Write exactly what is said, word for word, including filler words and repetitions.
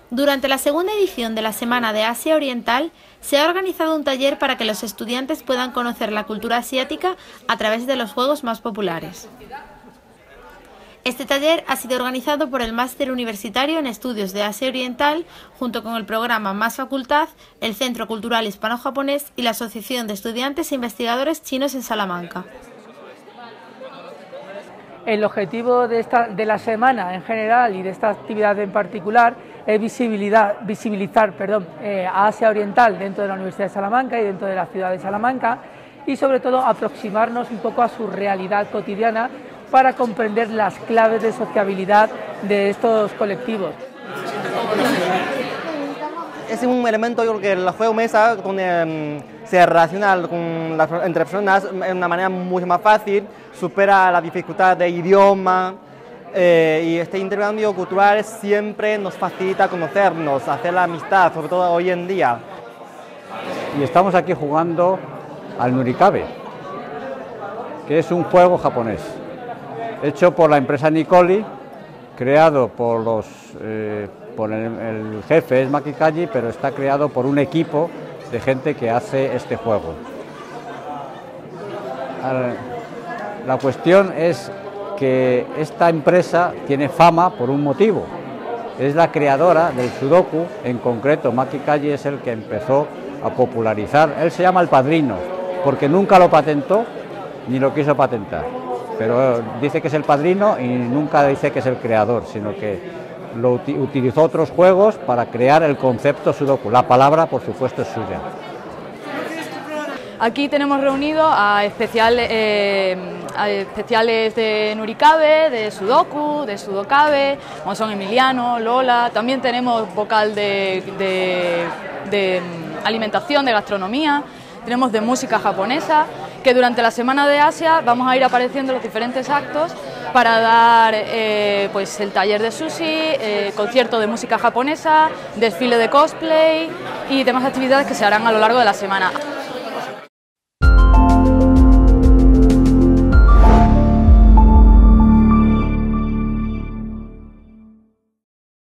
Durante la segunda edición de la Semana de Asia Oriental se ha organizado un taller para que los estudiantes puedan conocer la cultura asiática a través de los juegos más populares. Este taller ha sido organizado por el Máster Universitario en Estudios de Asia Oriental, junto con el programa Más Facultad, el Centro Cultural Hispano-Japonés y la Asociación de Estudiantes e Investigadores Chinos en Salamanca. El objetivo de, esta, de la semana en general y de esta actividad en particular es visibilidad, visibilizar perdón, eh, a Asia Oriental dentro de la Universidad de Salamanca y dentro de la ciudad de Salamanca, y sobre todo aproximarnos un poco a su realidad cotidiana para comprender las claves de sociabilidad de estos colectivos. Es un elemento, yo creo que el juego mesa, donde um, se relaciona con las, entre personas de una manera mucho más fácil, supera la dificultad de idioma, eh, y este intercambio cultural siempre nos facilita conocernos, hacer la amistad, sobre todo hoy en día. Y estamos aquí jugando al Nurikabe, que es un juego japonés, hecho por la empresa Nicoli, creado por los... Eh, por el, el jefe es Makikaji, pero está creado por un equipo de gente que hace este juego. La cuestión es que esta empresa tiene fama por un motivo. Es la creadora del Sudoku, en concreto Makikaji es el que empezó a popularizar. Él se llama el padrino, porque nunca lo patentó ni lo quiso patentar. Pero dice que es el padrino y nunca dice que es el creador, sino que lo utilizó otros juegos para crear el concepto Sudoku. La palabra, por supuesto, es suya. Aquí tenemos reunido a, especial, eh, a especiales de Nurikabe, de Sudoku, de Sudokabe, como son Emiliano, Lola. También tenemos vocal de, de, de alimentación, de gastronomía. Tenemos de música japonesa, que durante la Semana de Asia vamos a ir apareciendo los diferentes actos para dar eh, pues el taller de sushi, eh, concierto de música japonesa, desfile de cosplay y demás actividades que se harán a lo largo de la semana.